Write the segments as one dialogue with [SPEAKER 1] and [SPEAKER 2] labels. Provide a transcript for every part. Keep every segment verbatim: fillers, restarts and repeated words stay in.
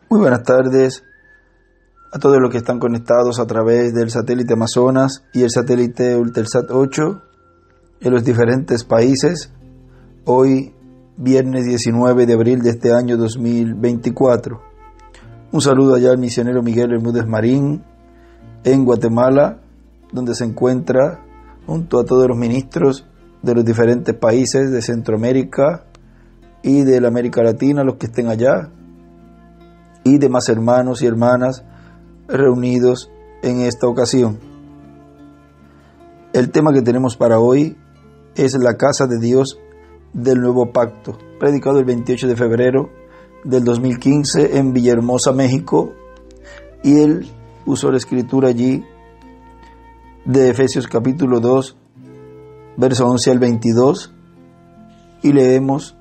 [SPEAKER 1] Muy buenas tardes a todos los que están conectados a través del satélite Amazonas y el satélite Ultelsat ocho en los diferentes países. Hoy, viernes diecinueve de abril de este año dos mil veinticuatro. Un saludo allá al misionero Miguel Bermúdez Marín en Guatemala, donde se encuentra junto a todos los ministros de los diferentes países de Centroamérica y de la América Latina, los que estén allá, y demás hermanos y hermanas reunidos en esta ocasión. El tema que tenemos para hoy es la casa de Dios del nuevo pacto, predicado el veintiocho de febrero del dos mil quince en Villahermosa, México, y él usó la escritura allí de Efesios capítulo dos, verso once al veintidós, y leemos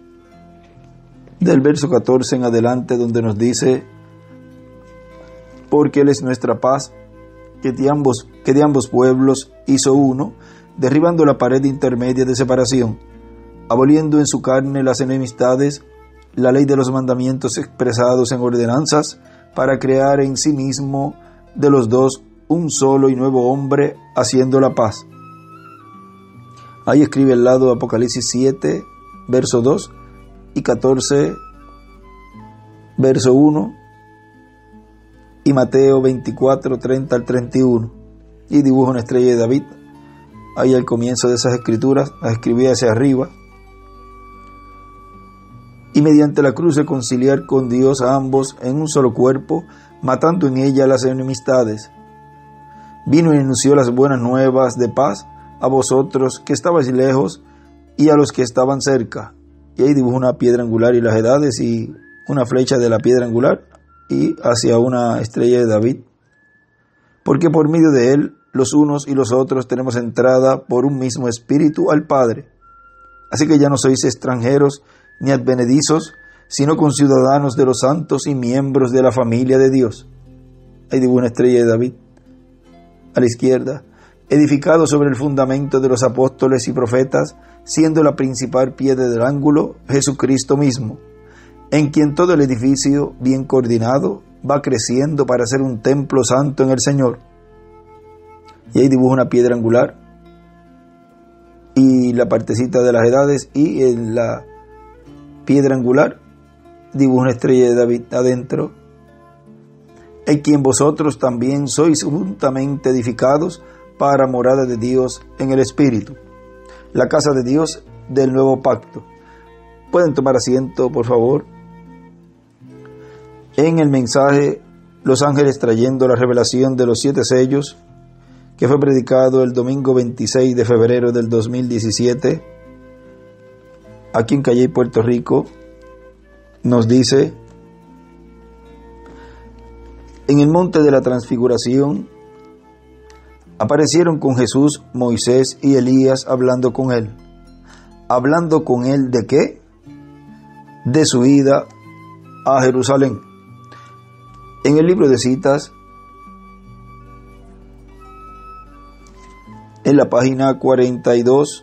[SPEAKER 1] del verso catorce en adelante, donde nos dice: porque Él es nuestra paz, que de ambos, que de ambos pueblos hizo uno, derribando la pared intermedia de separación, aboliendo en su carne las enemistades, la ley de los mandamientos expresados en ordenanzas, para crear en sí mismo de los dos un solo y nuevo hombre, haciendo la paz. Ahí escribe al lado Apocalipsis siete, verso dos, y catorce, verso uno, y Mateo veinticuatro, treinta al treinta y uno, y dibuja una estrella de David ahí al comienzo de esas escrituras, las escribía hacia arriba. Y mediante la cruz reconciliar con Dios a ambos en un solo cuerpo, matando en ella las enemistades. Vino y anunció las buenas nuevas de paz a vosotros que estabais lejos y a los que estaban cerca. Y ahí dibujó una piedra angular y las edades y una flecha de la piedra angular y hacia una estrella de David. Porque por medio de él, los unos y los otros tenemos entrada por un mismo espíritu al Padre. Así que ya no sois extranjeros ni advenedizos, sino conciudadanos de los santos y miembros de la familia de Dios. Ahí dibujó una estrella de David a la izquierda, edificado sobre el fundamento de los apóstoles y profetas, siendo la principal piedra del ángulo Jesucristo mismo, en quien todo el edificio, bien coordinado, va creciendo para ser un templo santo en el Señor. Y ahí dibuja una piedra angular y la partecita de las edades, y en la piedra angular dibuja una estrella de David adentro, en quien vosotros también sois juntamente edificados para morada de Dios en el Espíritu, la casa de Dios del nuevo pacto. Pueden tomar asiento, por favor. En el mensaje Los ángeles trayendo la revelación de los siete sellos, que fue predicado el domingo veintiséis de febrero del dos mil diecisiete, aquí en Calley, Puerto Rico, nos dice: en el monte de la transfiguración aparecieron con Jesús Moisés y Elías hablando con él. ¿Hablando con él de qué? De su ida a Jerusalén. En el libro de citas, en la página cuarenta y dos,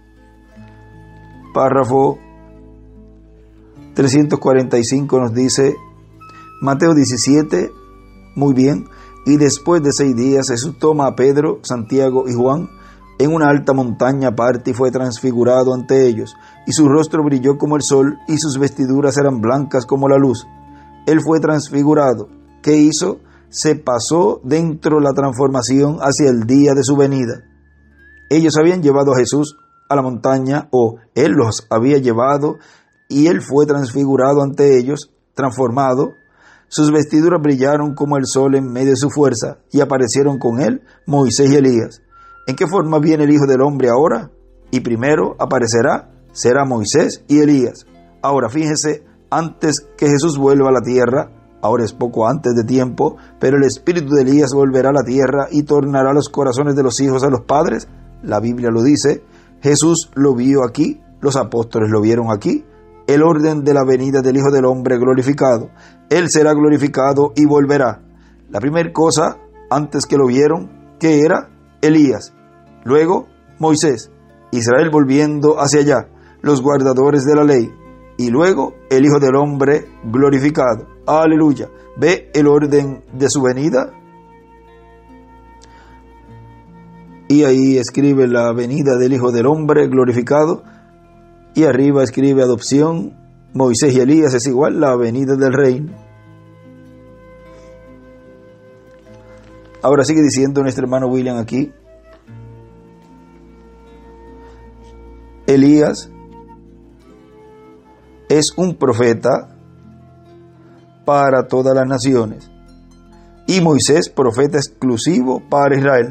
[SPEAKER 1] párrafo trescientos cuarenta y cinco, nos dice Mateo diecisiete, muy bien, y después de seis días Jesús toma a Pedro, Santiago y Juan en una alta montaña aparte y fue transfigurado ante ellos, y su rostro brilló como el sol y sus vestiduras eran blancas como la luz. Él fue transfigurado. ¿Qué hizo? Se pasó dentro la transformación hacia el día de su venida. Ellos habían llevado a Jesús a la montaña, o Él los había llevado, y Él fue transfigurado ante ellos, transformado. Sus vestiduras brillaron como el sol en medio de su fuerza, y aparecieron con Él Moisés y Elías. ¿En qué forma viene el Hijo del Hombre ahora? Y primero aparecerá, será Moisés y Elías. Ahora fíjese, antes que Jesús vuelva a la tierra, ahora es poco antes de tiempo, pero el espíritu de Elías volverá a la tierra y tornará los corazones de los hijos a los padres. La Biblia lo dice. Jesús lo vio aquí, los apóstoles lo vieron aquí. El orden de la venida del Hijo del Hombre glorificado. Él será glorificado y volverá. La primera cosa, antes que lo vieron, ¿qué era? Elías. Luego, Moisés. Israel volviendo hacia allá. Los guardadores de la ley. y luego el Hijo del Hombre glorificado. Aleluya. ¿Ve el orden de su venida? Y ahí escribe la venida del Hijo del Hombre glorificado. Y arriba escribe adopción, Moisés y Elías es igual, la venida del reino. Ahora sigue diciendo nuestro hermano William aquí. Elías es un profeta para todas las naciones. Y Moisés, profeta exclusivo para Israel.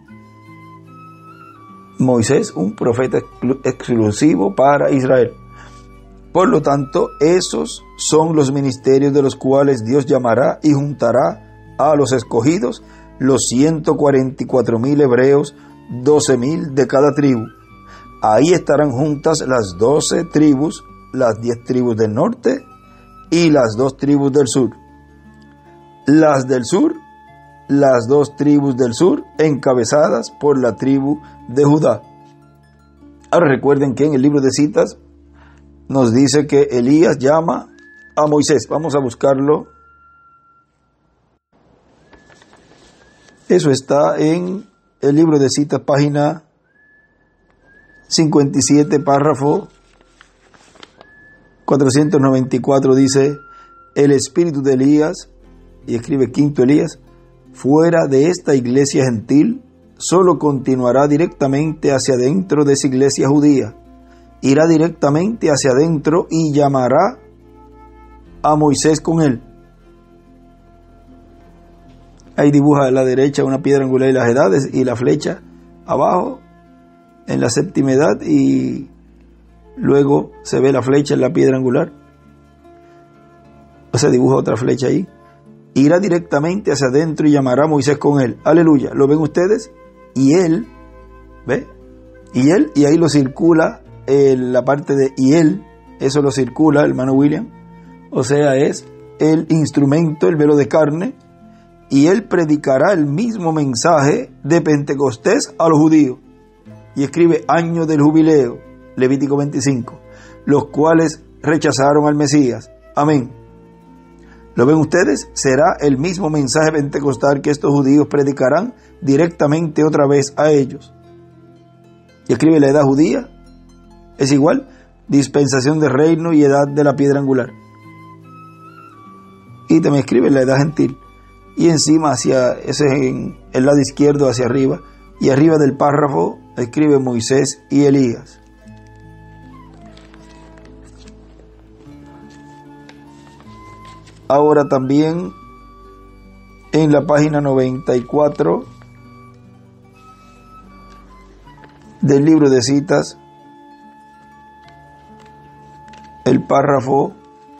[SPEAKER 1] Moisés, un profeta exclu- exclusivo para Israel. Por lo tanto, esos son los ministerios de los cuales Dios llamará y juntará a los escogidos, los ciento cuarenta y cuatro mil hebreos, doce mil de cada tribu. Ahí estarán juntas las doce tribus, las diez tribus del norte y las dos tribus del sur. Las del sur, las dos tribus del sur, encabezadas por la tribu de Judá. Ahora recuerden que en el libro de citas nos dice que Elías llama a Moisés. Vamos a buscarlo. Eso está en el libro de citas, página cincuenta y siete, párrafo cuatrocientos noventa y cuatro, dice: el espíritu de Elías, y escribe quinto Elías, fuera de esta iglesia gentil, solo continuará directamente hacia adentro de esa iglesia judía. Irá directamente hacia adentro y llamará a Moisés con él. Ahí dibuja a la derecha una piedra angular y las edades, y la flecha abajo en la séptima edad, y luego se ve la flecha en la piedra angular. O sea, dibuja otra flecha ahí. Irá directamente hacia adentro y llamará a Moisés con él. Aleluya. ¿Lo ven ustedes? Y él, ¿ve? Y él, y ahí lo circula eh, la parte de y él, eso lo circula, hermano William. O sea, es el instrumento, el velo de carne, y él predicará el mismo mensaje de Pentecostés a los judíos. Y escribe año del jubileo, Levítico veinticinco, los cuales rechazaron al Mesías. Amén. ¿Lo ven ustedes? Será el mismo mensaje pentecostal que estos judíos predicarán directamente otra vez a ellos. Y escribe la edad judía, es igual, dispensación de reino y edad de la piedra angular. Y también escribe la edad gentil. Y encima, hacia ese es en el lado izquierdo, hacia arriba, y arriba del párrafo escribe Moisés y Elías. Ahora también en la página noventa y cuatro del libro de citas, el párrafo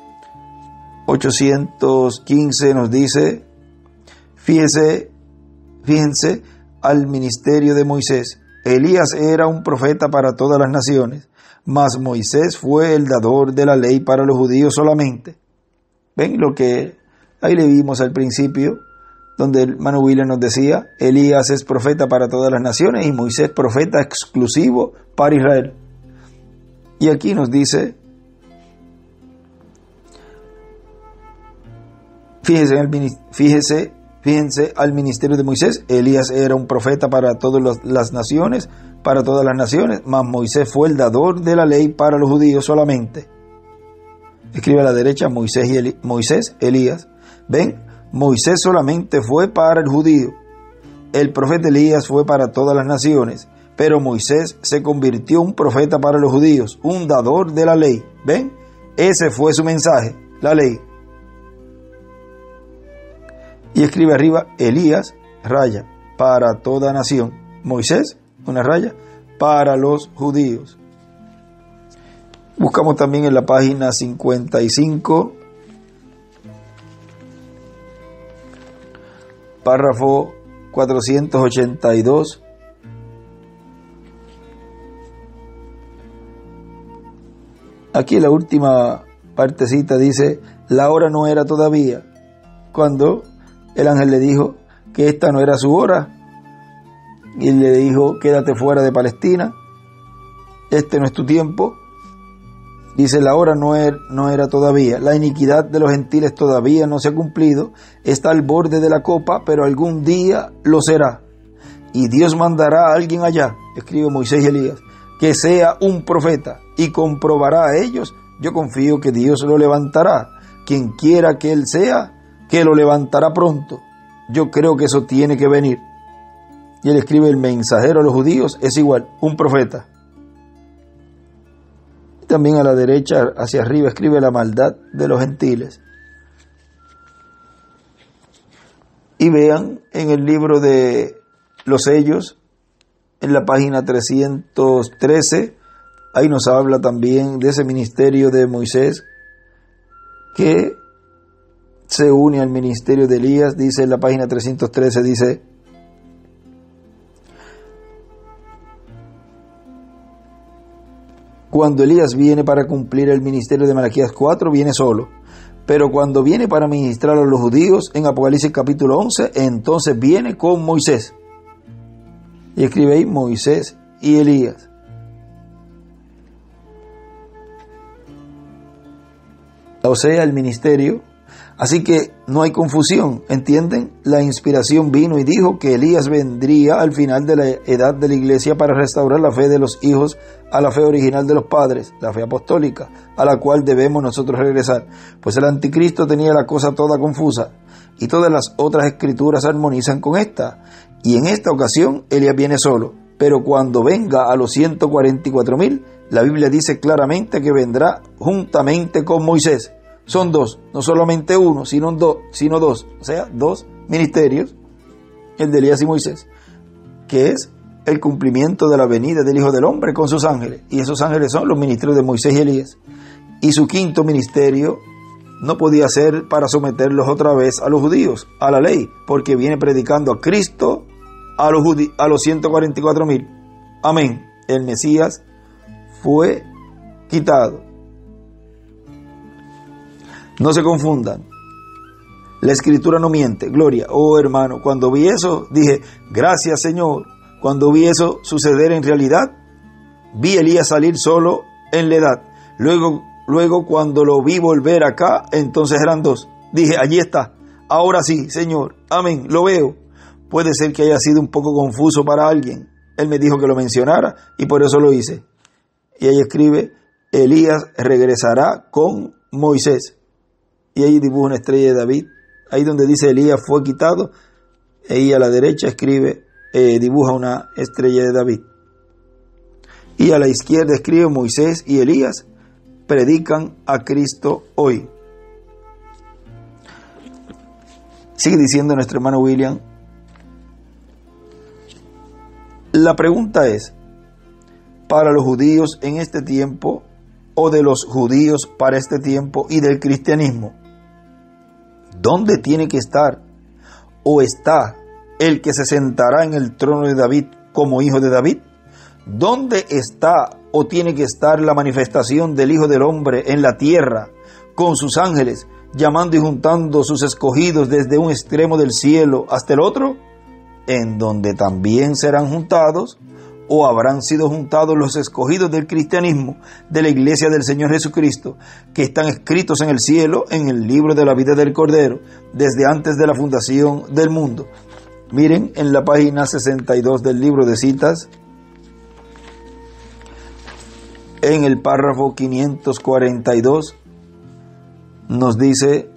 [SPEAKER 1] ochocientos quince nos dice: fíjese, fíjense al ministerio de Moisés. Elías era un profeta para todas las naciones, mas Moisés fue el dador de la ley para los judíos solamente. ¿Ven lo que ahí le vimos al principio, donde el hermano William nos decía: Elías es profeta para todas las naciones y Moisés profeta exclusivo para Israel? Y aquí nos dice, fíjese, en el, fíjese, fíjense al ministerio de Moisés. Elías era un profeta para todas los, las naciones, para todas las naciones, mas Moisés fue el dador de la ley para los judíos solamente. Escribe a la derecha Moisés y Eli, Moisés, Elías. Ven, Moisés solamente fue para el judío. El profeta Elías fue para todas las naciones, pero Moisés se convirtió en un profeta para los judíos, un dador de la ley. Ven, ese fue su mensaje, la ley. Y escribe arriba Elías, raya, para toda nación. Moisés, una raya, para los judíos. Buscamos también en la página cincuenta y cinco, párrafo cuatrocientos ochenta y dos. Aquí la última partecita dice: la hora no era todavía, cuando el ángel le dijo que esta no era su hora, y le dijo: quédate fuera de Palestina, este no es tu tiempo. Dice, la hora no era, no era todavía, la iniquidad de los gentiles todavía no se ha cumplido, está al borde de la copa, pero algún día lo será. Y Dios mandará a alguien allá, escribe Moisés y Elías, que sea un profeta, y comprobará a ellos. Yo confío que Dios lo levantará. Quien quiera que él sea, que lo levantará pronto. Yo creo que eso tiene que venir. Y él escribe, el mensajero a los judíos es igual, un profeta. También a la derecha, hacia arriba, escribe la maldad de los gentiles. Y vean en el libro de los sellos, en la página trescientos trece, ahí nos habla también de ese ministerio de Moisés que se une al ministerio de Elías. Dice en la página trescientos trece, dice, cuando Elías viene para cumplir el ministerio de Malaquías cuatro, viene solo. Pero cuando viene para ministrar a los judíos, en Apocalipsis capítulo once, entonces viene con Moisés. Y escribe ahí Moisés y Elías. O sea, el ministerio. Así que no hay confusión, ¿entienden? La inspiración vino y dijo que Elías vendría al final de la edad de la iglesia para restaurar la fe de los hijos a la fe original de los padres, la fe apostólica, a la cual debemos nosotros regresar. Pues el anticristo tenía la cosa toda confusa y todas las otras escrituras armonizan con esta. Y en esta ocasión Elías viene solo, pero cuando venga a los ciento cuarenta y cuatro mil, la Biblia dice claramente que vendrá juntamente con Moisés. Son dos, no solamente uno, sino dos, sino dos, o sea, dos ministerios, el de Elías y Moisés, que es el cumplimiento de la venida del Hijo del Hombre con sus ángeles. Y esos ángeles son los ministerios de Moisés y Elías. Y su quinto ministerio no podía ser para someterlos otra vez a los judíos, a la ley, porque viene predicando a Cristo a los, judí- a los ciento cuarenta y cuatro mil. Amén. El Mesías fue quitado. No se confundan. La escritura no miente. Gloria. Oh hermano, cuando vi eso, dije, gracias Señor. Cuando vi eso suceder en realidad, vi a Elías salir solo en la edad. Luego, luego cuando lo vi volver acá, entonces eran dos. Dije, allí está. Ahora sí, Señor. Amén. Lo veo. Puede ser que haya sido un poco confuso para alguien. Él me dijo que lo mencionara y por eso lo hice. Y ahí escribe, Elías regresará con Moisés. Y ahí dibuja una estrella de David. Ahí donde dice Elías fue quitado, ahí a la derecha escribe, eh, dibuja una estrella de David. Y a la izquierda escribe Moisés y Elías predican a Cristo hoy. Sigue diciendo nuestro hermano William. La pregunta es, para los judíos en este tiempo, o de los judíos para este tiempo y del cristianismo, ¿dónde tiene que estar o está el que se sentará en el trono de David como hijo de David? ¿Dónde está o tiene que estar la manifestación del Hijo del Hombre en la tierra con sus ángeles, llamando y juntando sus escogidos desde un extremo del cielo hasta el otro? En donde también serán juntados o habrán sido juntados los escogidos del cristianismo, de la iglesia del Señor Jesucristo, que están escritos en el cielo, en el libro de la vida del Cordero, desde antes de la fundación del mundo. Miren en la página sesenta y dos del libro de citas, en el párrafo quinientos cuarenta y dos, nos dice,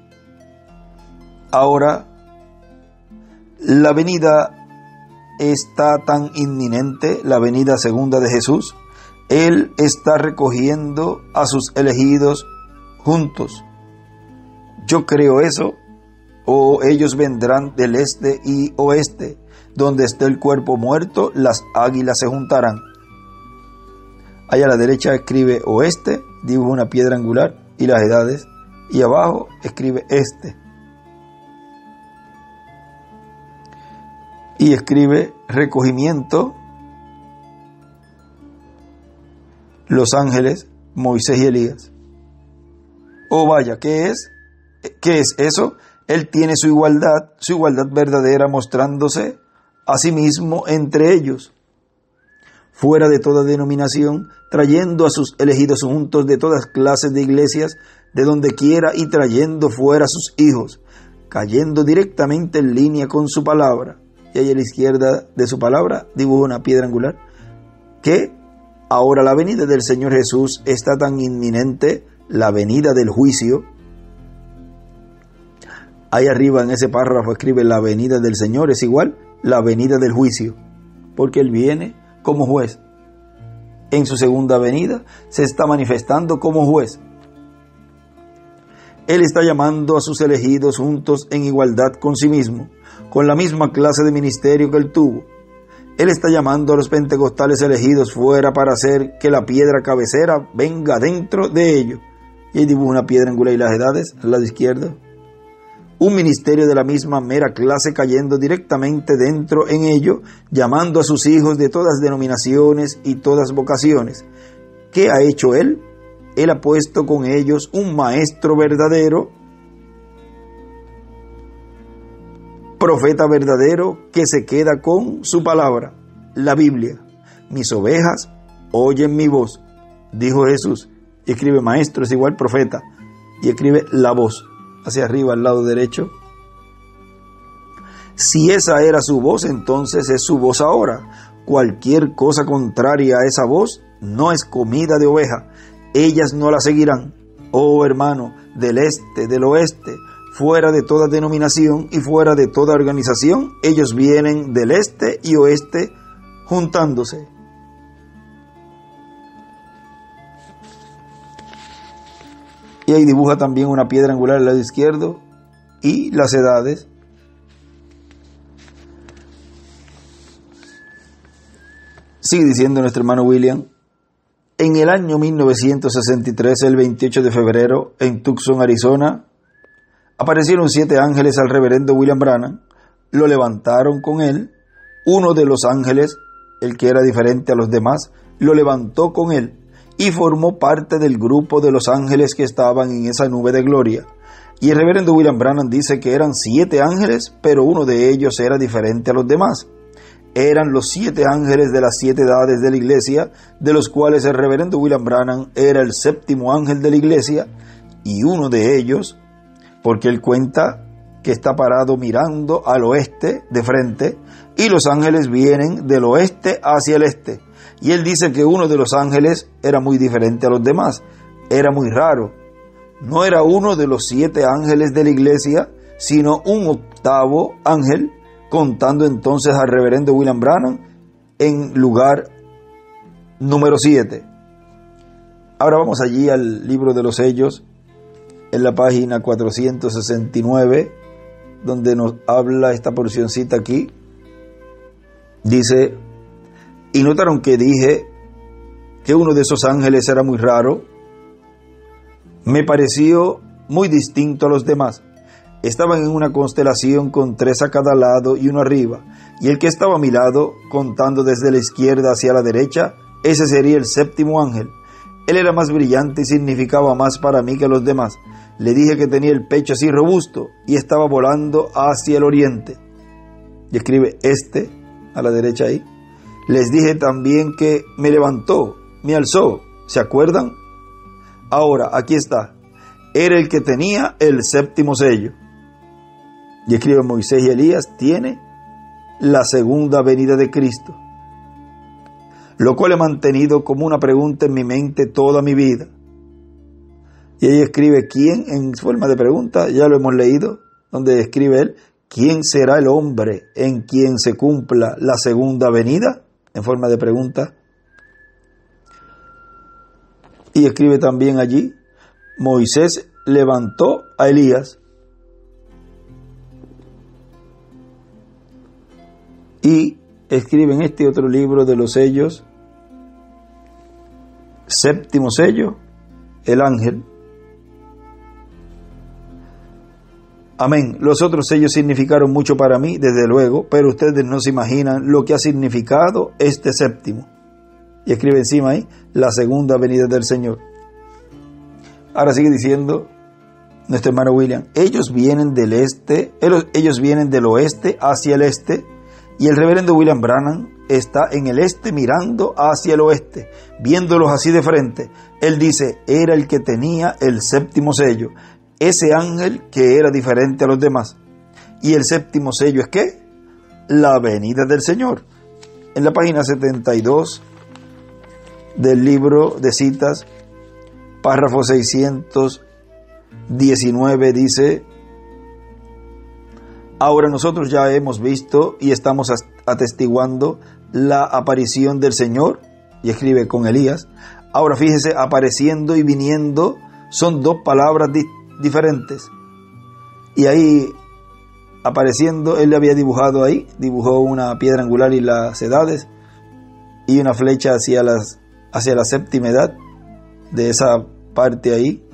[SPEAKER 1] ahora, la venida está tan inminente, la venida segunda de Jesús. Él está recogiendo a sus elegidos juntos. Yo creo eso. O ellos vendrán del este y oeste. Donde esté el cuerpo muerto, las águilas se juntarán. Allá a la derecha escribe oeste, dibuja una piedra angular y las edades. Y abajo escribe este. Y escribe recogimiento, los ángeles, Moisés y Elías. Oh vaya, ¿qué es? ¿Qué es eso? Él tiene su igualdad, su igualdad verdadera mostrándose a sí mismo entre ellos. fuera de toda denominación, trayendo a sus elegidos juntos de todas clases de iglesias, de donde quiera, y trayendo fuera a sus hijos, cayendo directamente en línea con su palabra. Y ahí a la izquierda de su palabra dibuja una piedra angular, que ahora la venida del Señor Jesús está tan inminente, la venida del juicio. Ahí arriba en ese párrafo escribe: la venida del Señor es igual la venida del juicio, porque Él viene como juez. En su segunda venida se está manifestando como juez. Él está llamando a sus elegidos juntos en igualdad con sí mismo, con la misma clase de ministerio que Él tuvo. Él está llamando a los pentecostales elegidos fuera para hacer que la piedra cabecera venga dentro de ellos. Y ahí dibuja una piedra angular y las edades al lado izquierdo. Un ministerio de la misma mera clase cayendo directamente dentro en ello, llamando a sus hijos de todas denominaciones y todas vocaciones. ¿Qué ha hecho Él? Él ha puesto con ellos un maestro verdadero, profeta verdadero, que se queda con su palabra, la Biblia. Mis ovejas oyen mi voz, dijo Jesús. Y escribe maestro es igual profeta, y escribe la voz hacia arriba al lado derecho. Si esa era su voz, entonces es su voz ahora. Cualquier cosa contraria a esa voz no es comida de oveja. Ellas no la seguirán. Oh hermano, del este, del oeste, fuera de toda denominación y fuera de toda organización, ellos vienen del este y oeste juntándose. Y ahí dibuja también una piedra angular al lado izquierdo y las edades. Sigue diciendo nuestro hermano William: en el año mil novecientos sesenta y tres, el veintiocho de febrero, en Tucson, Arizona, aparecieron siete ángeles al reverendo William Branham, lo levantaron con él. Uno de los ángeles, el que era diferente a los demás, lo levantó con él y formó parte del grupo de los ángeles que estaban en esa nube de gloria. Y el reverendo William Branham dice que eran siete ángeles, pero uno de ellos era diferente a los demás. Eran los siete ángeles de las siete edades de la iglesia, de los cuales el reverendo William Branham era el séptimo ángel de la iglesia, y uno de ellos, porque él cuenta que está parado mirando al oeste de frente, y los ángeles vienen del oeste hacia el este. Y él dice que uno de los ángeles era muy diferente a los demás, era muy raro. No era uno de los siete ángeles de la iglesia, sino un octavo ángel, contando entonces al reverendo William Branham en lugar número siete. Ahora vamos allí al libro de los sellos, en la página cuatrocientos sesenta y nueve, donde nos habla esta porcioncita aquí. Dice: y notaron que dije que uno de esos ángeles era muy raro. Me pareció muy distinto a los demás. Estaban en una constelación con tres a cada lado y uno arriba, y el que estaba a mi lado, contando desde la izquierda hacia la derecha, ese sería el séptimo ángel. Él era más brillante y significaba más para mí que los demás. Le dije que tenía el pecho así robusto y estaba volando hacia el oriente. Y escribe este a la derecha ahí. Les dije también que me levantó, me alzó. ¿Se acuerdan? Ahora, aquí está. Era el que tenía el séptimo sello. Y escribe: Moisés y Elías tiene la segunda venida de Cristo. Lo cual he mantenido como una pregunta en mi mente toda mi vida. Y ahí escribe: ¿quién? En forma de pregunta, ya lo hemos leído, donde escribe él: ¿quién será el hombre en quien se cumpla la segunda venida? En forma de pregunta. Y escribe también allí: Moisés levantó a Elías. Y escribe en este otro libro de los sellos, séptimo sello, el ángel. Amén. Los otros sellos significaron mucho para mí, desde luego, pero ustedes no se imaginan lo que ha significado este séptimo. Y escribe encima ahí: la segunda venida del Señor. Ahora sigue diciendo nuestro hermano William: ellos vienen del este, ellos vienen del oeste hacia el este, Y el reverendo William Branham está en el este mirando hacia el oeste, viéndolos así de frente. Él dice, era el que tenía el séptimo sello, ese ángel que era diferente a los demás. Y el séptimo sello es ¿qué? La venida del Señor. En la página setenta y dos del libro de citas, párrafo seiscientos diecinueve dice, ahora nosotros ya hemos visto y estamos atestiguando la aparición del Señor, y escribe con Elías. Ahora fíjese, apareciendo y viniendo son dos palabras di- diferentes. Y ahí, apareciendo, él le había dibujado ahí, dibujó una piedra angular y las edades, y una flecha hacia, las, hacia la séptima edad, de esa parte ahí,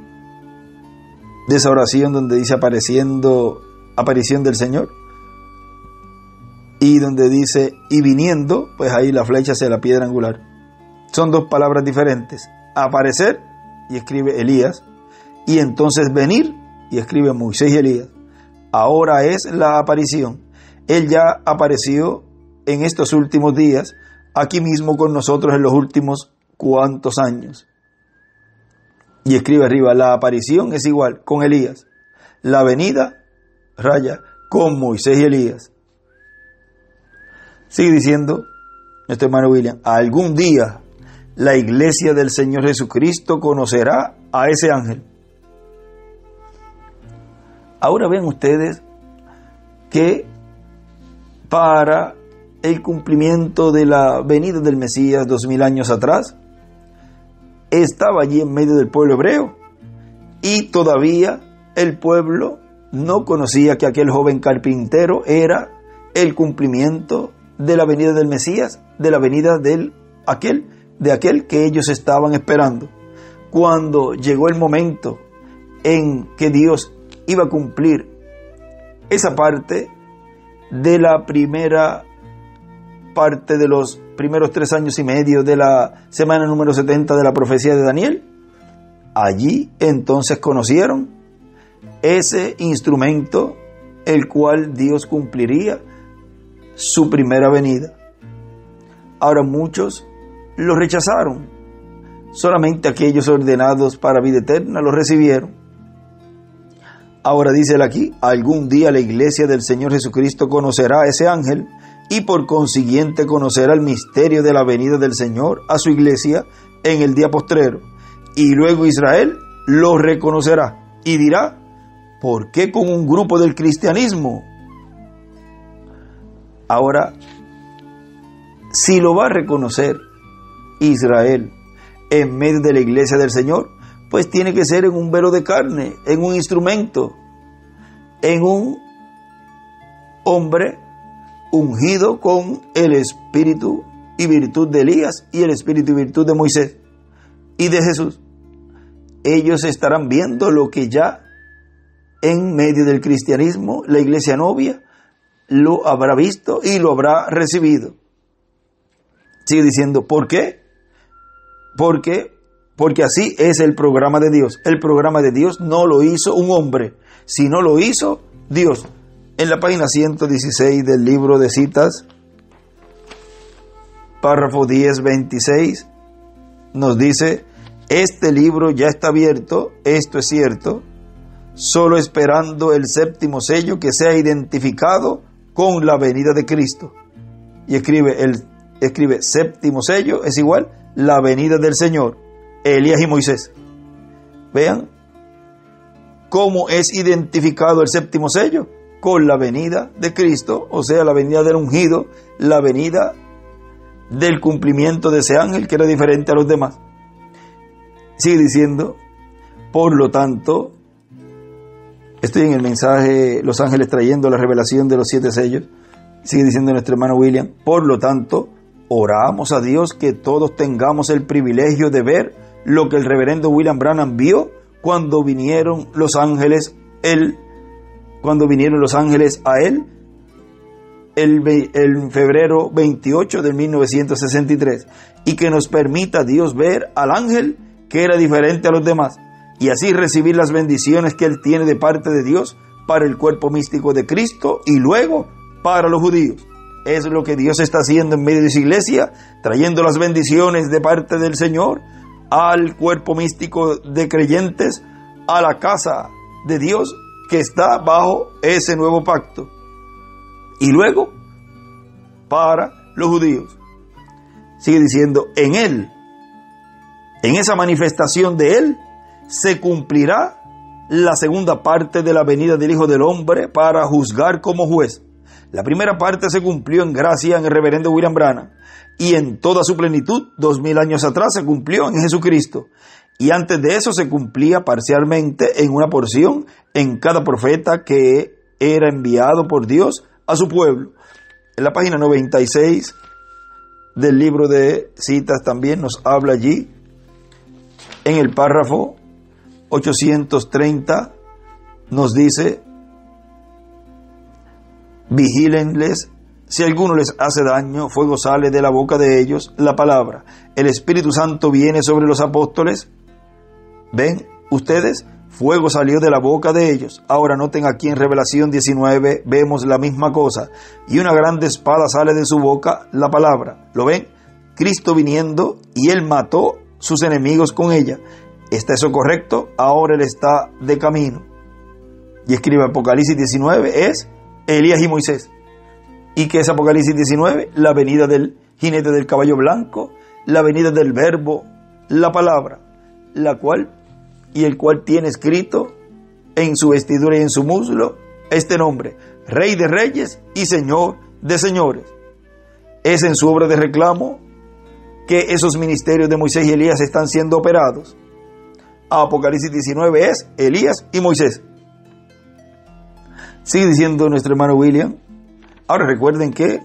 [SPEAKER 1] de esa oración donde dice apareciendo, aparición del Señor, y donde dice y viniendo, pues ahí la flecha hacia la piedra angular. Son dos palabras diferentes, aparecer, y escribe Elías, y entonces venir, y escribe Moisés y Elías. Ahora es la aparición. Él ya apareció en estos últimos días, aquí mismo con nosotros en los últimos cuantos años. Y escribe arriba, la aparición es igual con Elías. La venida, raya, con Moisés y Elías. Sigue diciendo nuestro hermano William, algún día la iglesia del Señor Jesucristo conocerá a ese ángel. Ahora ven ustedes que para el cumplimiento de la venida del Mesías dos mil años atrás, estaba allí en medio del pueblo hebreo y todavía el pueblo no conocía que aquel joven carpintero era el cumplimiento de la venida del Mesías, de la venida del aquel, de aquel que ellos estaban esperando. Cuando llegó el momento en que Dios iba a cumplir esa parte de la primera parte de los primeros tres años y medio de la semana número setenta de la profecía de Daniel, allí entonces conocieron ese instrumento el cual Dios cumpliría su primera venida. Ahora muchos lo rechazaron, solamente aquellos ordenados para vida eterna lo recibieron. Ahora dice él aquí, algún día la iglesia del Señor Jesucristo conocerá a ese ángel y por consiguiente conocerá el misterio de la venida del Señor a su iglesia en el día postrero. Y luego Israel lo reconocerá y dirá, ¿por qué con un grupo del cristianismo? Ahora, si lo va a reconocer Israel en medio de la iglesia del Señor, pues tiene que ser en un velo de carne, en un instrumento, en un hombre ungido con el espíritu y virtud de Elías y el espíritu y virtud de Moisés y de Jesús. Ellos estarán viendo lo que ya en medio del cristianismo la iglesia novia lo habrá visto y lo habrá recibido. Sigue diciendo, ¿por qué? Porque, porque así es el programa de Dios. El programa de Dios no lo hizo un hombre, sino lo hizo Dios. En la página ciento dieciséis del libro de citas, párrafo diez veintiséis, nos dice, este libro ya está abierto, esto es cierto, solo esperando el séptimo sello que sea identificado con la venida de Cristo. Y escribe, el, escribe séptimo sello es igual la venida del Señor, Elías y Moisés. Vean cómo es identificado el séptimo sello con la venida de Cristo, o sea, la venida del ungido, la venida del cumplimiento de ese ángel que era diferente a los demás. Sigue diciendo, por lo tanto, estoy en el mensaje Los Ángeles trayendo la revelación de los siete sellos. Sigue diciendo nuestro hermano William, por lo tanto, oramos a Dios que todos tengamos el privilegio de ver lo que el reverendo William Branham vio cuando vinieron los ángeles, él, cuando vinieron los ángeles a él, el, el febrero veintiocho de mil novecientos sesenta y tres, y que nos permita Dios ver al ángel que era diferente a los demás, y así recibir las bendiciones que él tiene de parte de Dios para el cuerpo místico de Cristo y luego para los judíos. Es lo que Dios está haciendo en medio de su iglesia, trayendo las bendiciones de parte del Señor al cuerpo místico de creyentes, a la casa de Dios que está bajo ese nuevo pacto. Y luego, para los judíos, sigue diciendo, en Él, en esa manifestación de Él, se cumplirá la segunda parte de la venida del Hijo del Hombre para juzgar como juez. La primera parte se cumplió en gracia en el reverendo William Branham, y en toda su plenitud, dos mil años atrás, se cumplió en Jesucristo. Y antes de eso se cumplía parcialmente en una porción en cada profeta que era enviado por Dios a su pueblo. En la página noventa y seis del libro de citas también nos habla allí, en el párrafo ochocientos treinta, nos dice: vigílenles, si alguno les hace daño, fuego sale de la boca de ellos. La palabra, el Espíritu Santo viene sobre los apóstoles. ¿Ven ustedes? Fuego salió de la boca de ellos. Ahora noten aquí en Revelación diecinueve, vemos la misma cosa. Y una grande espada sale de su boca, la palabra. ¿Lo ven? Cristo viniendo, y Él mató sus enemigos con ella. ¿Está eso correcto? Ahora Él está de camino. Y escribe Apocalipsis diecinueve, es Elías y Moisés. ¿Y qué es Apocalipsis diecinueve? La venida del jinete del caballo blanco, la venida del verbo, la palabra, la cual y el cual tiene escrito en su vestidura y en su muslo este nombre: Rey de Reyes y Señor de Señores. Es en su obra de reclamo que esos ministerios de Moisés y Elías están siendo operados. Apocalipsis diecinueve es Elías y Moisés. Sigue diciendo nuestro hermano William. Ahora recuerden que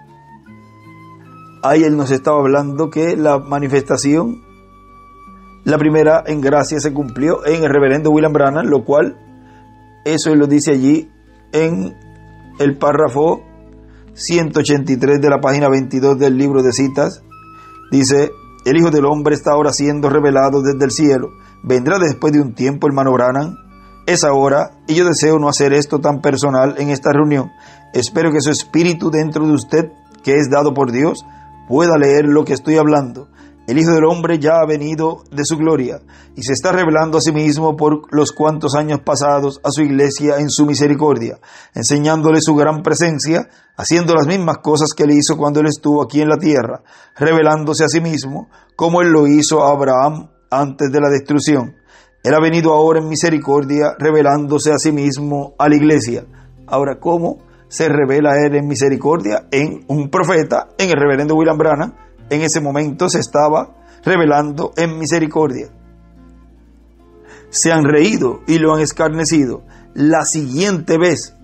[SPEAKER 1] ahí él nos estaba hablando que la manifestación, la primera en gracia, se cumplió en el reverendo William Branham, lo cual, eso él lo dice allí en el párrafo ciento ochenta y tres de la página veintidós del libro de citas. Dice: el Hijo del Hombre está ahora siendo revelado desde el cielo. Vendrá después de un tiempo, hermano Branham. Es ahora, y yo deseo no hacer esto tan personal en esta reunión. Espero que su espíritu dentro de usted, que es dado por Dios, pueda leer lo que estoy hablando. El Hijo del Hombre ya ha venido de su gloria y se está revelando a sí mismo por los cuantos años pasados a su iglesia en su misericordia, enseñándole su gran presencia, haciendo las mismas cosas que él hizo cuando él estuvo aquí en la tierra, revelándose a sí mismo como él lo hizo a Abraham antes de la destrucción. Él ha venido ahora en misericordia, revelándose a sí mismo a la iglesia. Ahora, ¿cómo se revela él en misericordia? En un profeta, en el reverendo William Branham. En ese momento se estaba revelando en misericordia. Se han reído y lo han escarnecido. La siguiente vez,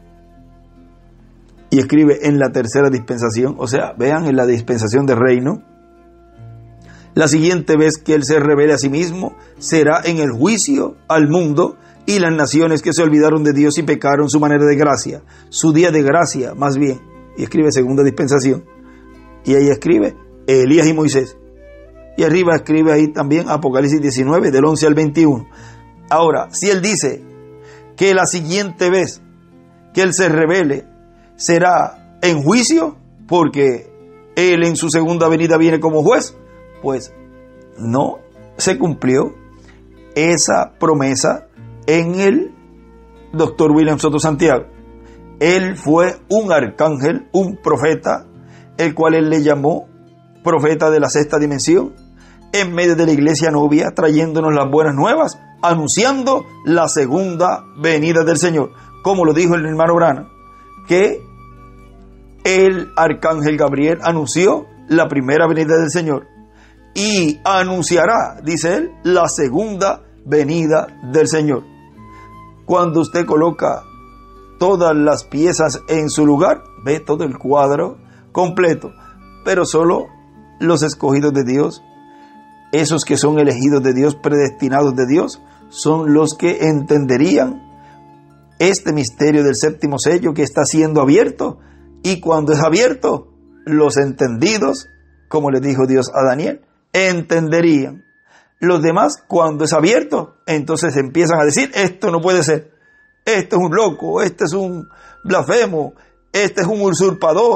[SPEAKER 1] y escribe en la tercera dispensación, o sea, vean, en la dispensación del reino, la siguiente vez que él se revele a sí mismo será en el juicio al mundo y las naciones que se olvidaron de Dios y pecaron su manera de gracia, su día de gracia más bien. Y escribe segunda dispensación. Y ahí escribe Elías y Moisés. Y arriba escribe ahí también Apocalipsis diecinueve, del once al veintiuno. Ahora, si él dice que la siguiente vez que él se revele será en juicio, porque él en su segunda venida viene como juez, pues no se cumplió esa promesa en el doctor William Soto Santiago. Él fue un arcángel, un profeta, el cual él le llamó profeta de la sexta dimensión, en medio de la iglesia novia, trayéndonos las buenas nuevas, anunciando la segunda venida del Señor. Como lo dijo el hermano Branham, que el arcángel Gabriel anunció la primera venida del Señor y anunciará, dice él, la segunda venida del Señor. Cuando usted coloca todas las piezas en su lugar, ve todo el cuadro completo, pero solo los escogidos de Dios, esos que son elegidos de Dios, predestinados de Dios, son los que entenderían este misterio del séptimo sello que está siendo abierto. Y cuando es abierto, los entendidos, como le dijo Dios a Daniel, entenderían. Los demás, cuando es abierto, entonces empiezan a decir: esto no puede ser, este es un loco, este es un blasfemo, este es un usurpador,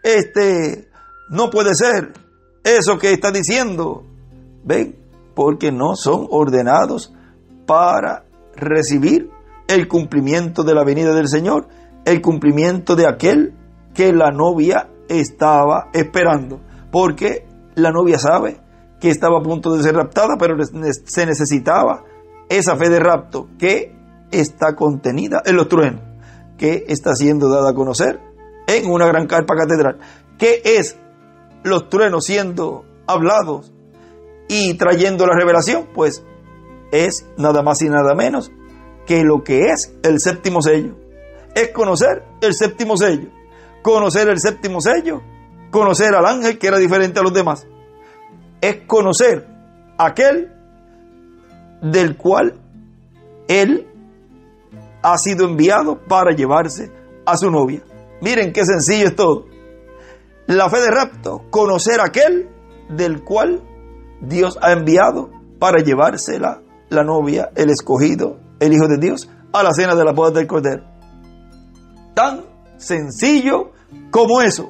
[SPEAKER 1] este, no puede ser eso que está diciendo. ¿Ven? Porque no son ordenados para recibir el cumplimiento de la venida del Señor, el cumplimiento de aquel que la novia estaba esperando. Porque la novia sabe que estaba a punto de ser raptada, pero se necesitaba esa fe de rapto que está contenida en los truenos, que está siendo dada a conocer en una gran carpa catedral. ¿Qué es los truenos siendo hablados y trayendo la revelación? Pues es nada más y nada menos que lo que es el séptimo sello. Es conocer el séptimo sello. Conocer el séptimo sello, conocer al ángel que era diferente a los demás. Es conocer aquel del cual él ha sido enviado para llevarse a su novia. Miren qué sencillo es todo. La fe de rapto, conocer aquel del cual Dios ha enviado para llevársela, la novia, el escogido, el Hijo de Dios, a la cena de la boda del Cordero. Tan sencillo como eso.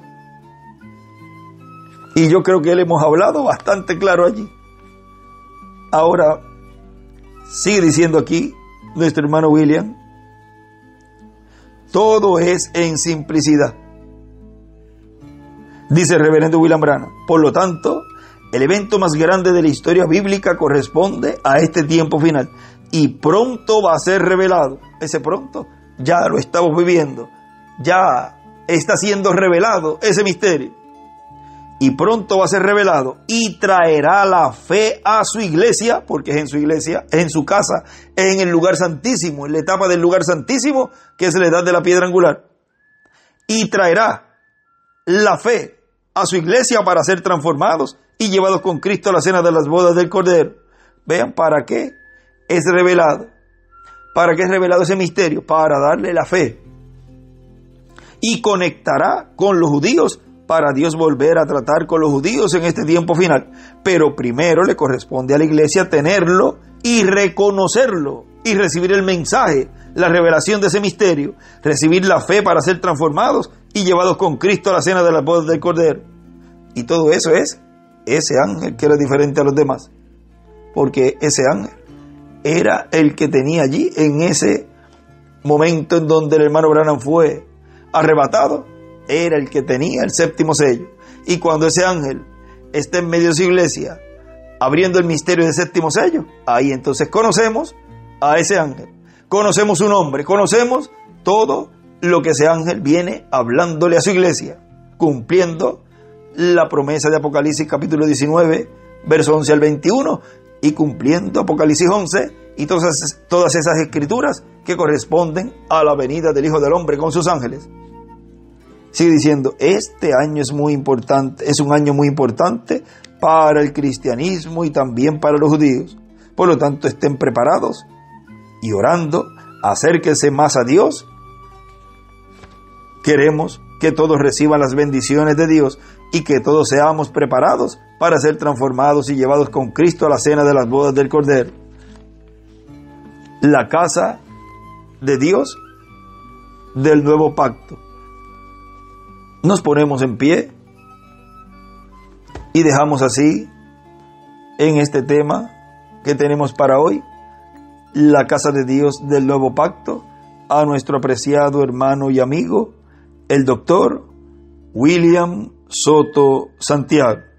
[SPEAKER 1] Y yo creo que le hemos hablado bastante claro allí. Ahora, sigue diciendo aquí nuestro hermano William, todo es en simplicidad. Dice el reverendo William Branham, por lo tanto, el evento más grande de la historia bíblica corresponde a este tiempo final y pronto va a ser revelado. Ese pronto ya lo estamos viviendo, ya está siendo revelado ese misterio. Y pronto va a ser revelado y traerá la fe a su iglesia, porque es en su iglesia, es en su casa, es en el lugar santísimo, en la etapa del lugar santísimo, que es la edad de la piedra angular. Y traerá la fe a su iglesia para ser transformados y llevados con Cristo a la cena de las bodas del Cordero. Vean para qué es revelado. ¿Para qué es revelado ese misterio? Para darle la fe. Y conectará con los judíos para Dios volver a tratar con los judíos en este tiempo final. Pero primero le corresponde a la iglesia tenerlo y reconocerlo y recibir el mensaje, la revelación de ese misterio, recibir la fe para ser transformados y llevados con Cristo a la cena de las bodas del Cordero. Y todo eso es ese ángel que era diferente a los demás, porque ese ángel era el que tenía allí en ese momento en donde el hermano Branham fue arrebatado, era el que tenía el séptimo sello. Y cuando ese ángel está en medio de su iglesia abriendo el misterio del séptimo sello, ahí entonces conocemos a ese ángel, conocemos su nombre, conocemos todo lo que ese ángel viene hablándole a su iglesia, cumpliendo la promesa de Apocalipsis capítulo diecinueve, verso once al veintiuno, y cumpliendo Apocalipsis once y todas, todas esas escrituras que corresponden a la venida del Hijo del Hombre con sus ángeles. Sigue diciendo, este año es muy importante, es un año muy importante para el cristianismo y también para los judíos. Por lo tanto, estén preparados y orando, acérquense más a Dios. Queremos que todos reciban las bendiciones de Dios y que todos seamos preparados para ser transformados y llevados con Cristo a la cena de las bodas del Cordero. La casa de Dios del nuevo pacto. Nos ponemos en pie y dejamos así en este tema que tenemos para hoy, la casa de Dios del nuevo pacto, a nuestro apreciado hermano y amigo, el doctor William Soto Santiago.